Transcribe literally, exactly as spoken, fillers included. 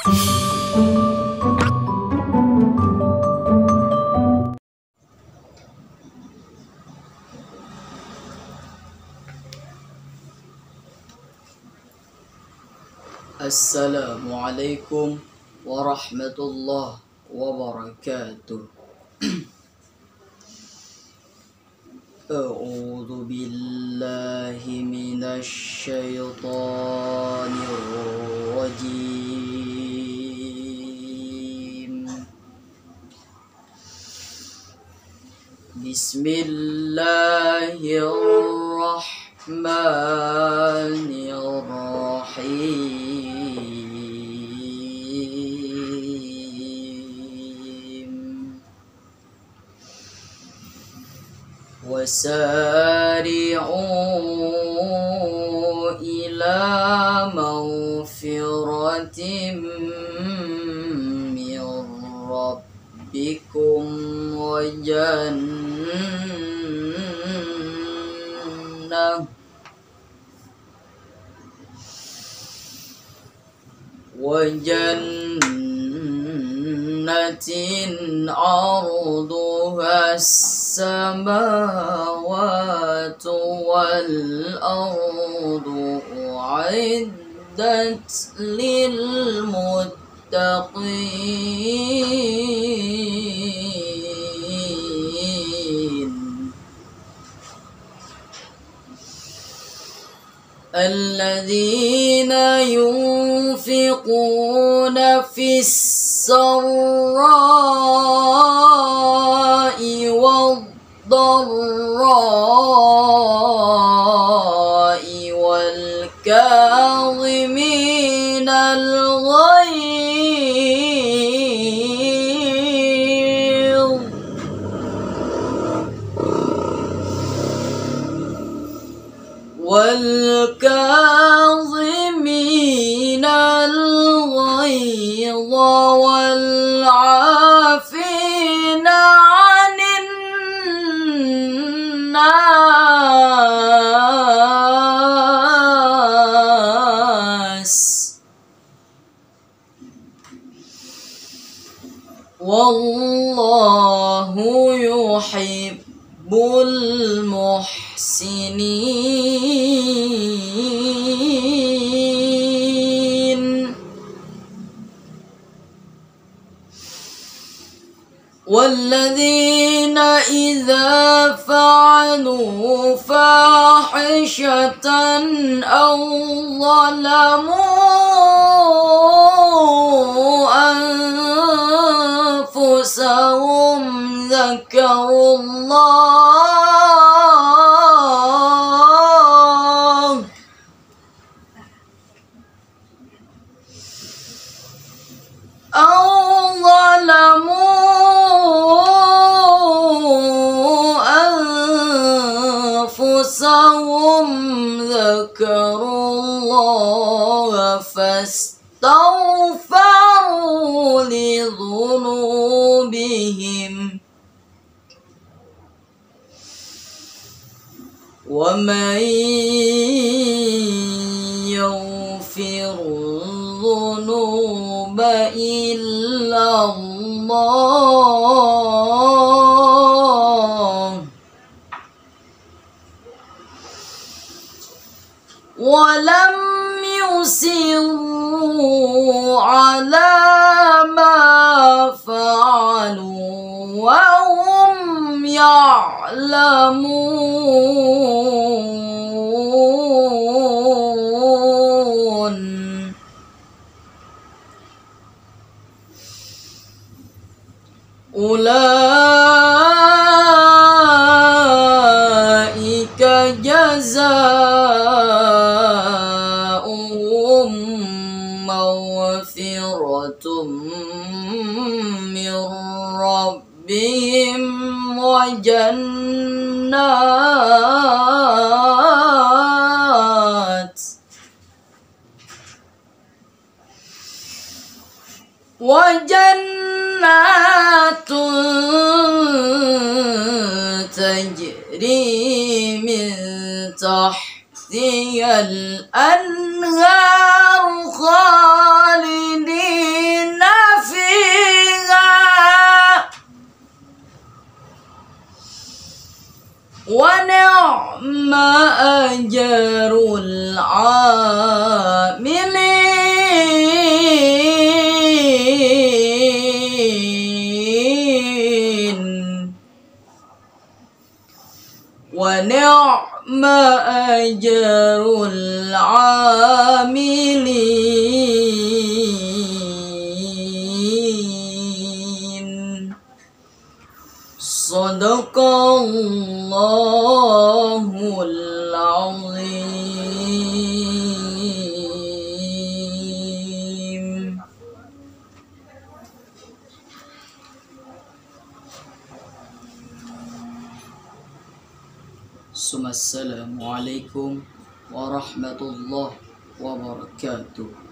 السلام عليكم ورحمة الله وبركاته. أعوذ بالله من الشيطان الرجيم. بسم الله الرحمن الرحيم. وسارعوا إلى مغفرة من ربكم وجنة وجنة عرضها السماوات والأرض أعدت للمتقين الذين ينفقون في السراء والضراء والكاظمين الغيظ والكاظمين الغيظ والعافين عن الناس والله يحب المحسنين. والذين إذا فعلوا فاحشة أو ظلموا أنفسهم ذكروا الله أو ظلموا أنفسهم ذكروا الله فاستغفروا لذنوبهم ومن يغفر الذنوب إلا الله ولم يصروا على ما فعلوا وهم يعلمون. أولئك جزاؤهم مغفرة من ربهم وجنات وجنات تجري من تحتها الأنهار خالدين ونعم أجر العاملين ونعم أجر العاملين صدق الله العظيم. Assalamualaikum warahmatullahi wabarakatuh.